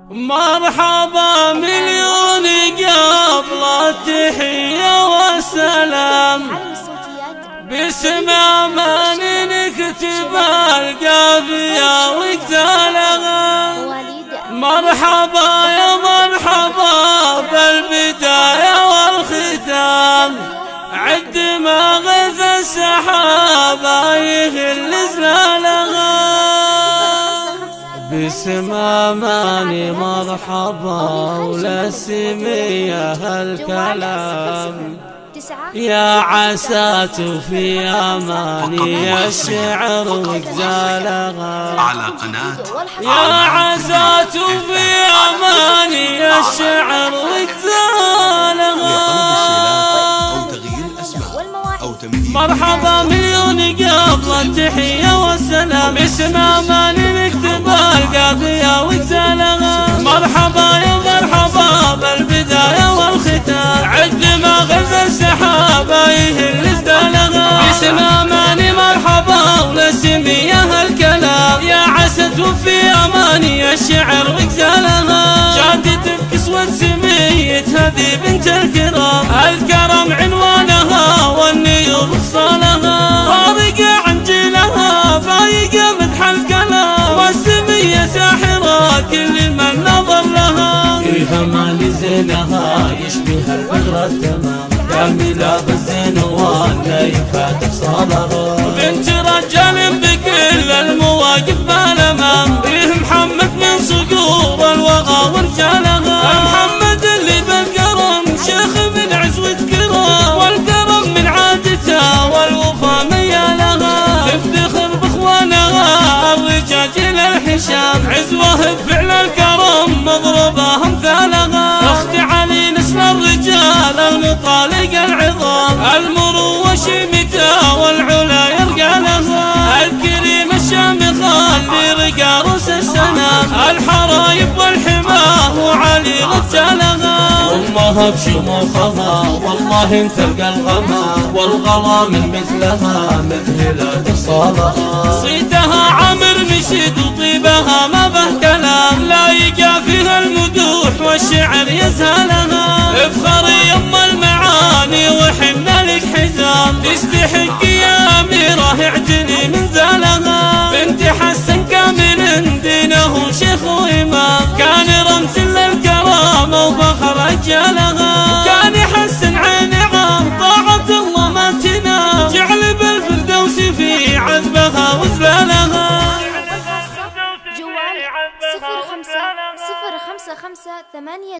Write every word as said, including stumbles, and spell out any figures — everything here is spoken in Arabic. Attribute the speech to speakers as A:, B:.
A: مرحبا مليون قبل التحية والسلام، باسم أمان نكتب القافية وقتالها. مرحبا يا مرحبا بالبداية والختام، عد ما غث السحابة يهل زلالها. باسم أماني مرحبا وللسمية هالكلام، يا عسات في أماني الشعر وغزالها.
B: على قناة
A: يا عسات في أماني الشعر وغزالها. مرحبا مليون قبل التحية والسلام، باسم أماني نكتب القافية وغزالها. مرحبا يا مرحبا بالبداية والختام، عد ما غث السحابة يهل زلالها. باسم أماني مرحبا وللسمية هالكلام، يا عسى توفي أماني الشعر وغزالها. جادت بكسوة سمية هذه بنت الكرام، الكرم عنوانها والنيوب خصالها. فارقة عن جيلها فايقة مدح الكلام، والسمية ساحرة كل من نظر لها. فيها مال زينها يشبه البدر التمام، كاملة بالزين والنيفة تفصالها. بنت رجال بكل المواقف بالأمام، فيه محمد من صقور الوغى ورجالها. محمد اللي بالكرم شيخ من عزوة كرام، والكرم من عادته والوفا ميالها. تفتخر باخوانها الرجاج للحشام، عزوه بفعل الكرم مضروبه امثالها. اخت علي نسل الرجال المطالق العظام، المروه شيمته والعلا يرقى لها. الكريم الشامخه اللي رقى روس السنام، الحرايب والحماه وعلي رجالها. امها بشموخها والله ان تلقى الغما، والغلا من مثلها مذهله تصالها. صيتها عامر نشيد وطيبها ما به كلام، لايقه فيها المدوح والشعر يزهلها. افخري يم المعاني وحنا لك حزام، تستحق يا اميره اعتني من زالها. بنت حسن كامل دينه شيخ وامام، كان رمز للكرامه وفخر رجالها. كان يحسن عين عام طاعة الله ما تنام، جعل بالفردوس في عذبها وزلالها.
C: جوال صفر خمسة صفر خمسة خمسة ثمانية